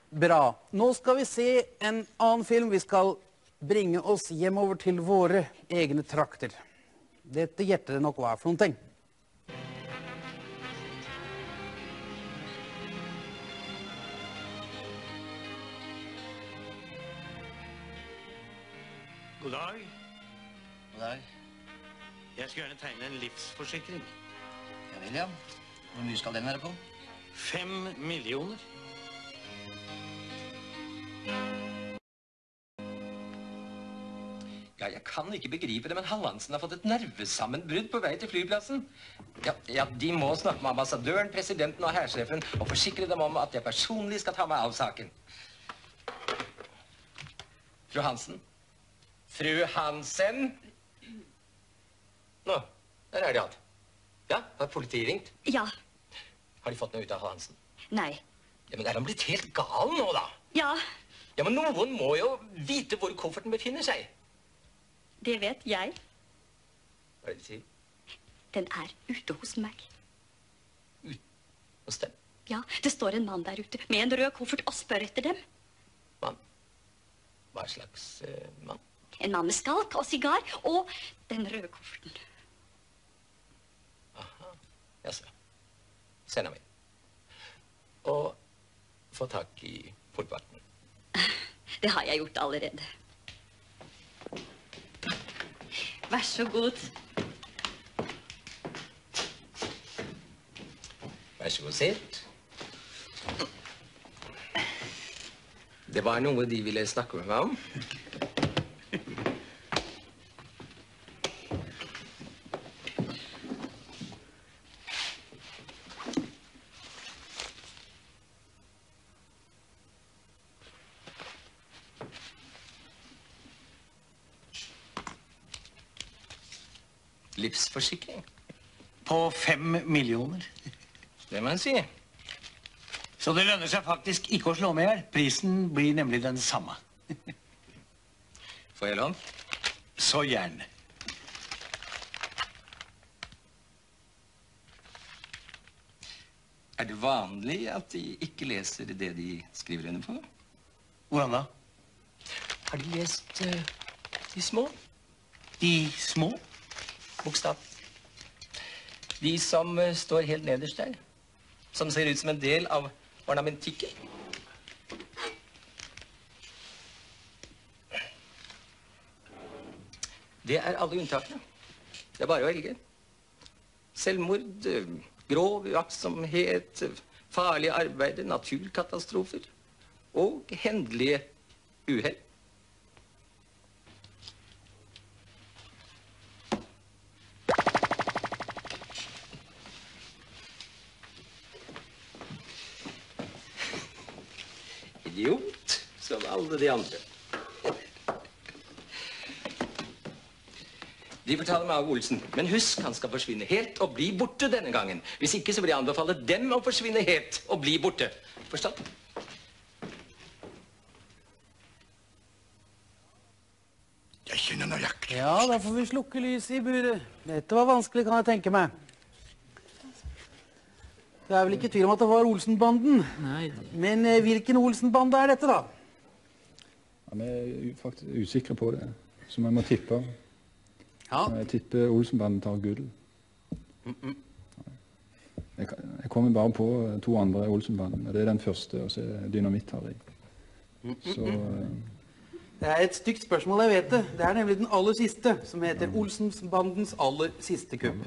Bra. Nå skal vi se en annen film. Vi skal bringe oss hjemover til våre egne trakter. Dette gjetter det nok hva er for noen ting. God dag. God dag. Jeg skal gjerne tegne en livsforsikring. Ja vel, ja. Hvor mye skal den være på? 5 millioner. Ja, jeg kan ikke begripe det, men Hallandsen har fått et nervesammenbrudd på vei til flyplassen. Ja, de må snakke med ambassadøren, presidenten og hærsjefen og forsikre dem om at jeg personlig skal ta meg av saken. Fru Hansen? Fru Hansen? Nå, der er de alt. Ja, har politiet ringt? Ja. Har de fått noe ut av Hansen? Nei. Ja, men er han blitt helt gal nå, da? Ja, Ja, men noen må jo vite hvor kofferten befinner seg. det vet jeg. Hva er det du sier? Den er ute hos meg. Hos dem? Ja, det står en mann der ute med en rød koffert og spør etter dem. Mann? Hva slags mann? En mann med skalk og sigar og den røde kofferten. Aha, jaså. Send ham inn. Og få tak i portvakten. Det har jeg gjort allerede. Vær så god. Vær så god, sitt. Det var noe de ville snakke med meg om. Livsforsikring. På 5 millioner. Det må jeg si. Så det lønner seg faktisk ikke å slå med her. Prisen blir nemlig den samme. Får jeg lån? Så gjerne. Er det vanlig at de ikke leser det de skriver under på? Hvordan da? Har de lest de små? De små? Bokstav. De som står helt nederst der. Som ser ut som en del av ornamentikken. Det er alle unntakene. Det er bare å velge. Selvmord, grov uaktsomhet, farlige arbeider, naturkatastrofer og hendelige uhell. Idiot, som alle de andre. De fortaler meg av Olsen, men husk, han skal forsvinne helt og bli borte denne gangen. Hvis ikke så vil jeg anbefale dem å forsvinne helt og bli borte. Forstått? Jeg kjenner nøyaktig. Ja, da får vi slukke lyset i buret. Dette var vanskelig, kan jeg tenke meg. Det er vel ikke tvil om at det var Olsenbanden. Nei. Men hvilken Olsenbande er dette, da? Ja, vi er faktisk usikre på det, så vi må tippe. Ja. Jeg tipper Olsenbanden tar gull. Jeg kommer bare på 2 andre Olsenbanden. Det er den første, og så er Dynamitt-Harry. Så... Det er et stygt spørsmål, jeg vet det. Det er nemlig den aller siste, som heter Olsenbandens aller siste kupp.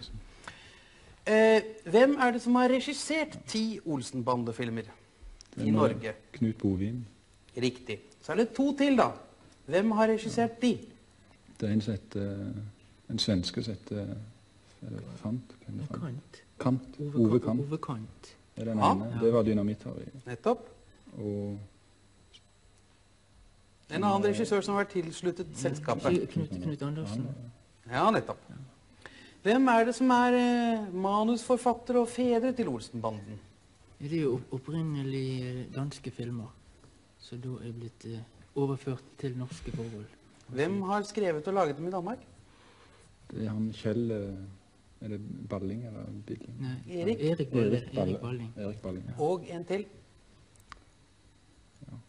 Hvem er det som har regissert 10 Olsenbande-filmer i Norge? Knut Bovim. Riktig. Så er det 2 til, da. Hvem har regissert de? Det er en som heter... En svenske som heter... Fant? Kant. Ove Kant. Ove Kant. Det er den ene. Det var Dynamitt-Harry. Nettopp. Og... En annen regissør som har vært tilsluttet selskapet. Knut Andersen. Ja, nettopp. Hvem er det som er manusforfatter og fedre til Olsenbanden? Det er jo opprinnelig danske filmer, så da er blitt overført til norske forhold. Hvem har skrevet og laget dem i Danmark? Det er han Kjell... Er det Balling eller Billing? Nei, Erik? Erik Balling. Erik Balling, ja. Og en til? Ja.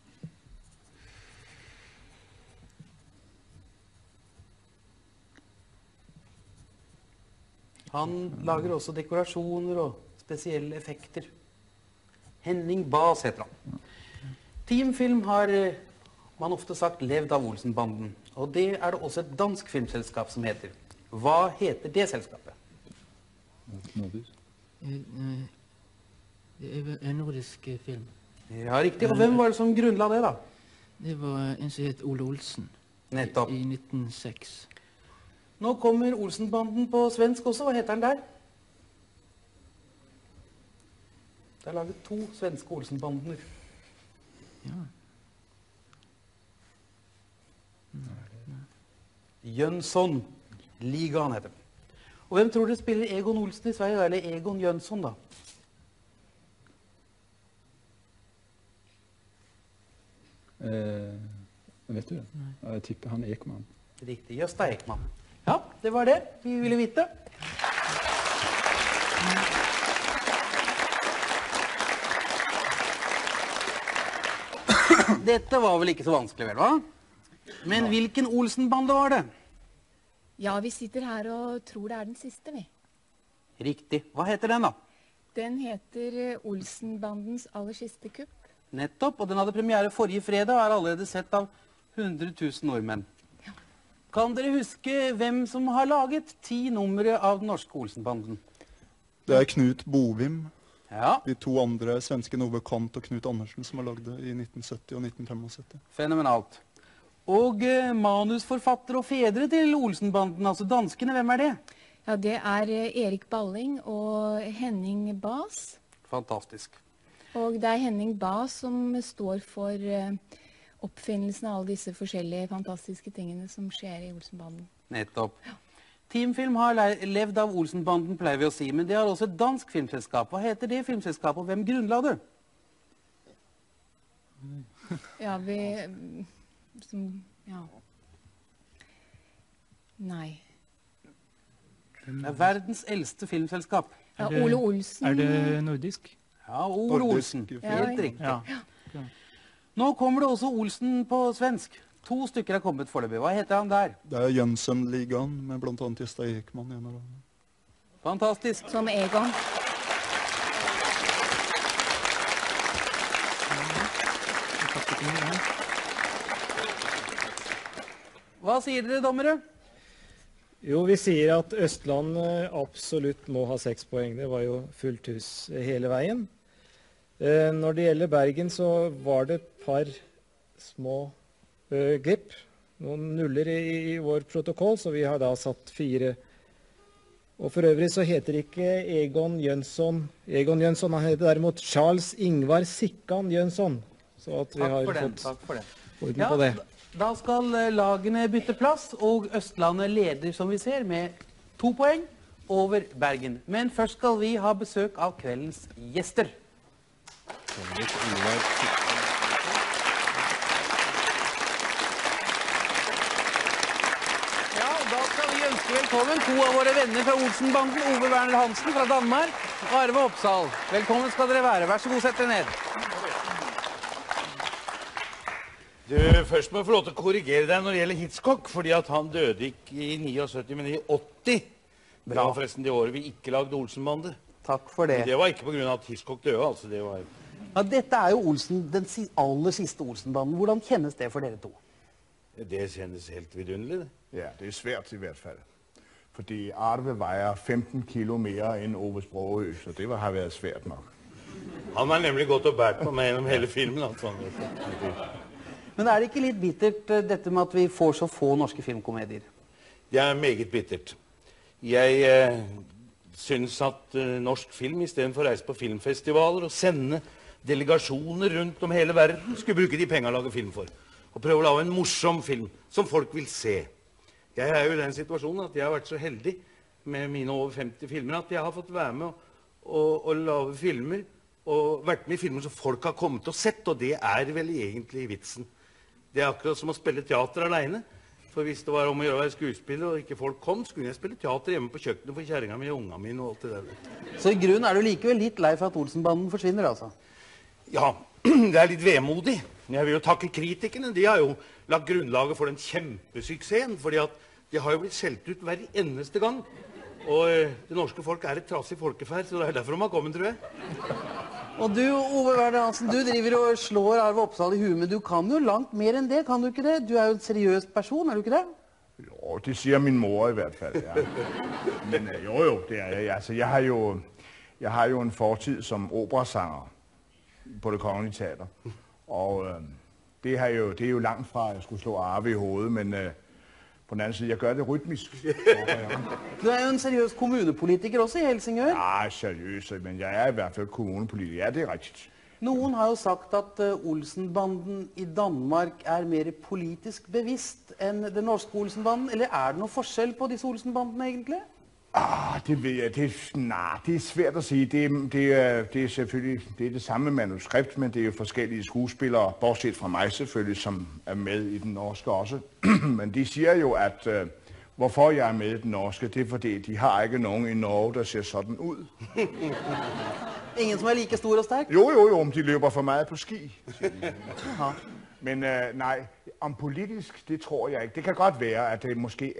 Han lager også dekorasjoner og spesielle effekter. Henning Baas heter han. Teamfilm har man ofte sagt levd av Olsenbanden, og det er det også et dansk filmselskap som heter. Hva heter det selskapet? Det er en nordisk film. Ja, riktig. Og hvem var det som grunnla det da? Det var en som het Ole Olsen. Nettopp. I 1906. Nå kommer Olsenbanden på svensk også. Hva heter den der? Det er laget 2 svenske Olsenbanden. Ja. Jönsson. Ligaen heter den. Og hvem tror dere spiller Egon Olsen i Sverige, eller Egon Jönsson da? Vet du det? Jeg tipper han Ekman. Riktig, Gösta Ekman. Ja, det var det vi ville vite. Dette var vel ikke så vanskelig, vel, hva? Men hvilken Olsenbande var det? Ja, vi sitter her og tror det er den siste, vi. Riktig. Hva heter den da? Den heter Olsenbandens aller siste kupp. Nettopp, og den hadde premiere forrige fredag og er allerede sett av 100 000 nordmenn. Ja. Kan dere huske hvem som har laget 10 numre av den norske Olsenbanden? Det er Knut Bovim. Ja. De 2 andre svenske Ove Kant og Knut Andersen som har lagd det i 1970 og 1975. Fenomenalt. Og manusforfatter og fedre til Olsenbanden, altså danskene, hvem er det? Ja, det er Erik Balling og Henning Baas. Fantastisk. Og det er Henning Baas som står for oppfinnelsen av alle disse forskjellige fantastiske tingene som skjer i Olsenbanden. Nettopp. Ja. Teamfilm har levd av Olsenbanden, pleier vi å si, men det har også et dansk filmselskap. Hva heter det filmselskapet, og hvem grunnla det? Ja, ja. Nei. Det er verdens eldste filmselskap. Ja, Ole Olsen. Er det nordisk? Ja, Ole Olsen. Helt riktig. Ja. Nå kommer det også Olsen på svensk. 2 stykker er kommet foreløpig. Hva heter han der? Det er Jönsson-ligaen med blant annet Gösta Ekman. Fantastisk. Som Egon. Hva sier dere, dommere? Jo, vi sier at Østland absolutt må ha 6 poeng. Det var jo fullt hus hele veien. Når det gjelder Bergen, så var det et par små glipp. Noen nuller i vår protokoll, så vi har da satt 4. Og for øvrig så heter ikke Egon Jönsson, han heter derimot Charles Ingvar Sikkan Jönsson. Så at vi har fått orden på det. Da skal lagene bytte plass, og Østlandet leder, som vi ser, med 2 poeng over Bergen. Men først skal vi ha besøk av kveldens gjester. Ja, da skal vi ønske velkommen 2 av våre venner fra Olsenbanden, Ove Werner Hansen fra Danmark, og Arve Oppsal. Velkommen skal dere være. Vær så god, sett dere ned. Du, først må jeg få lov til å korrigere deg når det gjelder Hitchcock, fordi at han døde ikke i 79, men i 80. Det var forresten det året vi ikke lagde Olsenbande. Takk for det. Men det var ikke på grunn av at Hitchcock døde, altså. Det var... Ja, dette er jo den aller siste Olsenbanden. Hvordan kjennes det for dere 2? Det kjennes helt vidunderlig, det. Ja, det er svært i hvert fall. Fordi Arve veier 15 kilo mer enn Ove Sprogø, så det har vært svært nok. Han har nemlig gått og bært på meg gjennom hele filmen, altså. Men er det ikke litt bittert, dette med at vi får så få norske filmkomedier? Det er meget bittert. Jeg synes at norsk film, i stedet for å reise på filmfestivaler og sende delegasjoner rundt om hele verden, skulle bruke de penger å lage film for. Og prøve å lage en morsom film som folk vil se. Jeg er jo i den situasjonen at jeg har vært så heldig med mine over 50 filmer at jeg har fått være med og lage filmer, og vært med i filmer som folk har kommet og sett, og det er vel egentlig vitsen. Det er akkurat som å spille teater alene. For hvis det var om å gjøre å være skuespiller og ikke folk kom, skulle jeg spille teater hjemme på kjøkkenet for kjæringa mi og unga mine og alt det der. Så i grunnen er du likevel litt lei for at Olsenbanden forsvinner, altså? Ja, det er litt vemodig. Jeg vil jo takke kritikerne. De har jo lagt grunnlaget for den kjempesuksessen, fordi at de har jo blitt skjelt ut hver eneste gang. Og det norske folk et trassig folkeferd, så det derfor de har kommet, tror jeg. Og du, Ove Werner Hansen, du driver og slår Arve Oppsal i huet, men du kan jo langt mer enn det, kan du ikke det? Du jo en seriøs person, du ikke det? Jo, det siger min mor i hvert fald, ja. Men jo, det jeg. Altså, jeg har jo en fortid som operasanger på Det Kongelige Teater. Og det er jo langt fra, at jeg skulle slå Arve i hovedet, men på den anden side, jeg gør det rytmisk. Du jo en seriøs kommunepolitiker også i Helsingør. Ja, seriøs, men jeg i hvert fald kommunepolitiker. Ja, det rigtigt. Noen har jo sagt at Olsenbanden i Danmark mer politisk bevisst enn den norske Olsenbanden, eller det noe forskjell på disse Olsenbandene egentlig? Det ved jeg. Det svært at sige. Det selvfølgelig det samme manuskript, men det jo forskellige skuespillere, bortset fra mig selvfølgelig, som med i den norske også. Men de siger jo, at hvorfor jeg med i den norske, det fordi de har ikke nogen i Norge, der ser sådan ud. Ingen som like stor og stærk? Jo, de løber for meget på ski. Men nej, om politisk, det tror jeg ikke. Det kan godt være, at det måske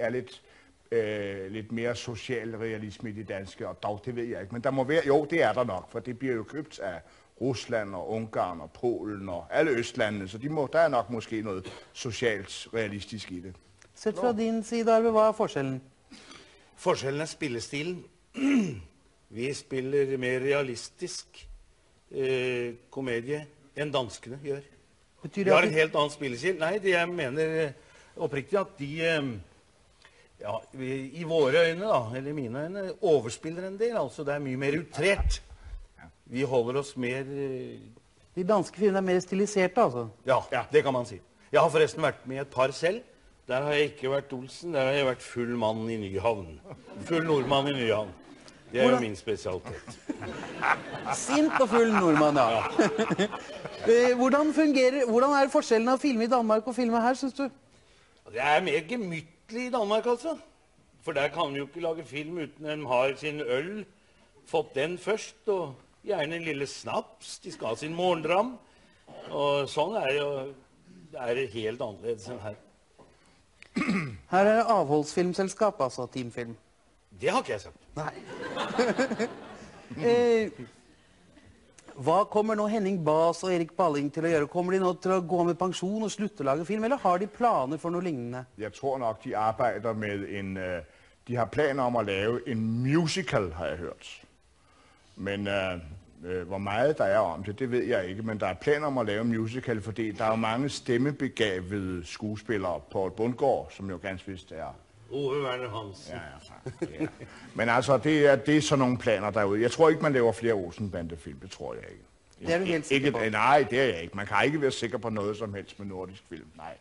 lidt mere social realisme i det danske, og dog, det ved jeg ikke. Men der må være, jo, det der nok, for det bliver jo købt af Rusland og Ungarn og Polen og alle østlandene, så der nok måske noget socialt realistisk i det. Sett fra din side, Arve, hvad forskellen? Forskjellen spillestilen. Vi spiller mer realistisk komedie enn danskene gjør. Betyr De det har at en helt annen spillestil. Nei, det jeg mener oppriktig at de, ja, i våre øyne da, eller mine øyne, overspiller en del. Altså det mye mer utrert. Vi holder oss mer... De danske filmene mer stiliserte, altså? Ja, det kan man si. Jeg har forresten vært med i et par selv. Der har jeg ikke vært Olsen, der har jeg vært full mann i Nyhavn. Full nordmann i Nyhavn. Det jo min spesialitet. Sint og full nordmann, ja. Hvordan det forskjellen av filmer i Danmark og filmer her, synes du? Det mer gemyttlig i Danmark, altså. For der kan vi jo ikke lage film uten de har sin øl, fått den først, og gjerne en lille snaps, de skal ha sin morgendram. Og sånn det helt annerledes enn her. Her det avholdsfilmselskap, altså teamfilm. Det har ikke jeg sagt. Nei. Hva kommer nå Henning Baas og Erik Balling til å gjøre? Kommer de nå til å gå med pensjon og slutte å lage film, eller har de planer for noe lignende? Jeg tror nok, de arbejder med de har planer om at lave en musical, har jeg hørt. Men hvor meget der om det ved jeg ikke. Men der planer om at lave en musical, fordi der jo mange stemmebegavede skuespillere. Poul Bundgaard, som jo ganske vist Ove Werner Hansen. Ja. Men altså, det er sådan nogle planer derude. Jeg tror ikke, man laver flere Olsen-bandefilm. Det tror jeg ikke. Det du helt sikker på? Nej, det jeg ikke. Man kan ikke være sikker på noget som helst med nordisk film. Nej.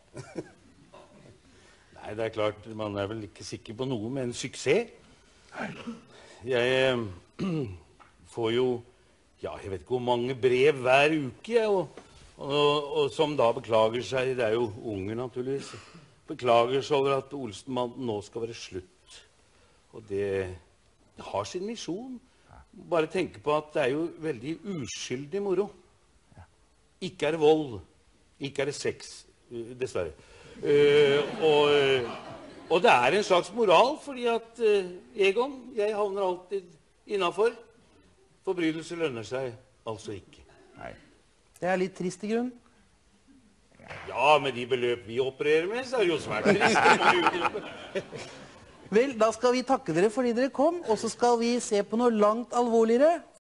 Nei, det klart, man vel ikke sikker på noe med en suksess. Jeg får jo, ja, jeg vet ikke hvor mange brev hver uke, og som da beklager seg, det jo unge naturligvis, beklager seg over at Olsenbanden nå skal være slutt. Og det har sin misjon. Bare tenke på at det jo veldig uskyldig moro. Ikke det vold, ikke det sex, dessverre. Og det en slags moral, fordi at Egon, jeg havner alltid innenfor. Forbrytelse lønner seg altså ikke. Nei. Det litt trist i grunn. Ja, med de beløp vi opererer med, så det jo svært trist. Vel, da skal vi takke dere fordi dere kom, og så skal vi se på noe langt alvorligere.